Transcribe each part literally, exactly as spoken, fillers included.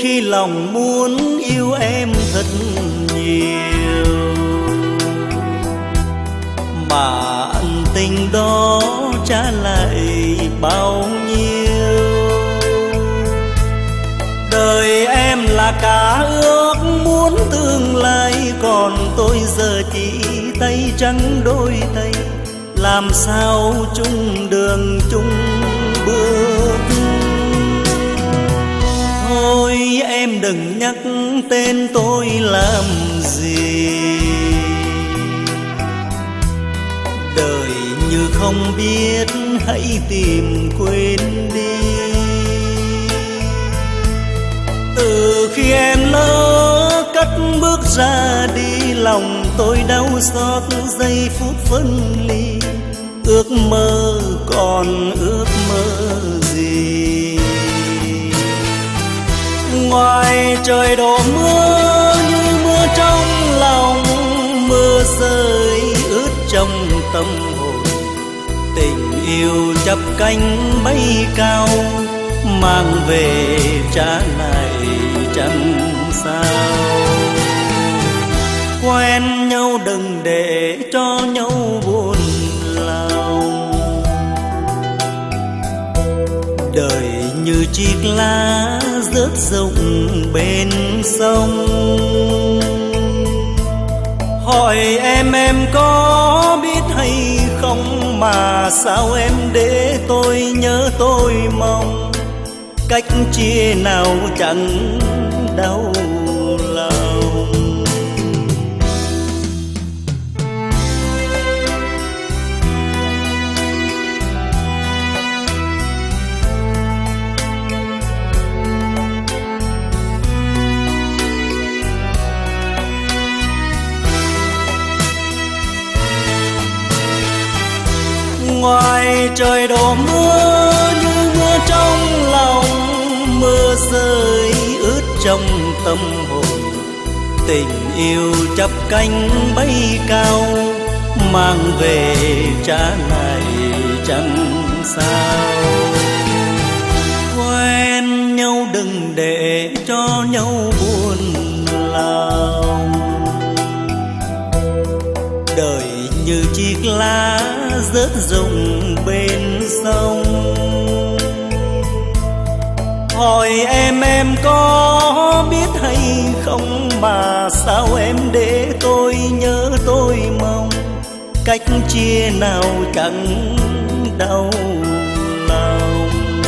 khi lòng muốn yêu em thật nhiều, mà ân tình đó trả lại bao nhiêu. Đời em là cả ước muốn tương lai, còn tôi giờ chỉ tay trắng đôi tay, làm sao chung đường chung bước. Thôi em đừng nhắc tên tôi làm gì, đời như không biết hãy tìm quên đi. Từ khi em lỡ cất bước ra đi, lòng tôi đau xót giây phút phân ly. Ước mơ còn ước mơ gì, ngoài trời đổ mưa như mưa trong lòng, mưa rơi ướt trong tâm hồn. Tình yêu chắp cánh bay cao, mang về trả lại chẳng sao. Quen nhau đừng để cho nhau buồn lòng, đời như chiếc lá rớt rụng bên sông. Hỏi em em có biết hay không, mà sao em để tôi nhớ tôi mong. Cách chia nào chẳng đau lòng. Ngoài trời đổ mưa như mưa trong lòng, mưa rơi ướt trong tâm hồn. Tình yêu chắp cánh bay cao, mang về trả lại chẳng sao. Quen nhau đừng để cho nhau buồn lòng, đời như chiếc lá rớt rụng bên sông. Hỏi em em có biết hay không, mà sao em để tôi nhớ tôi mong. Cách chia nào chẳng đau lòng.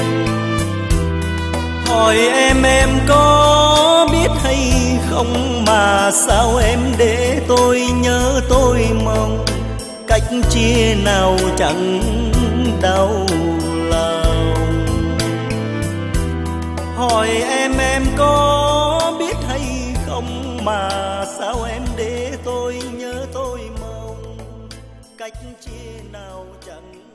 Hỏi em em có biết hay không, mà sao em để tôi nhớ tôi mong. Cách chia nào chẳng đau lòng. Hỏi em em có biết hay không, mà sao em để tôi nhớ tôi mong. Cách chia nào chẳng